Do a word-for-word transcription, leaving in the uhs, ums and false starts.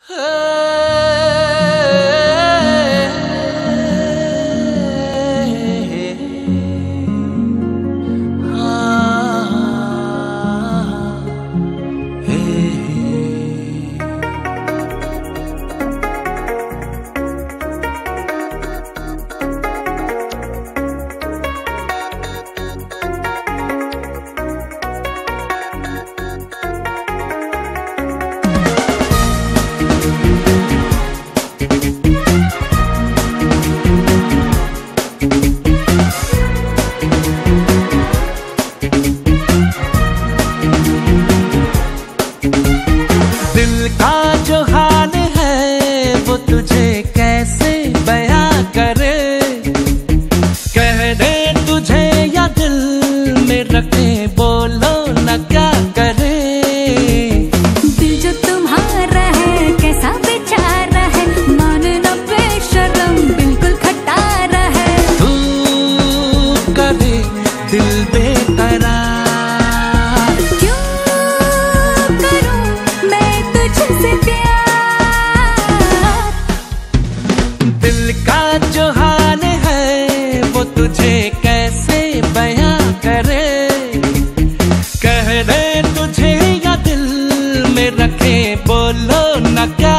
दिल का जो हाल है वो तुझे कैसे बयां करे, कह दे तुझे या दिल में रखे, बोलो न क्या करे। दिल जो तुम्हारा है कैसा बेचारा है, मानना बेशर्म बिल्कुल खटारा है। तू करे दिल बेकरार, दिल का जो हाल है वो तुझे कैसे बयां करे, कह दे तुझे या दिल में रखे, बोलो न क्या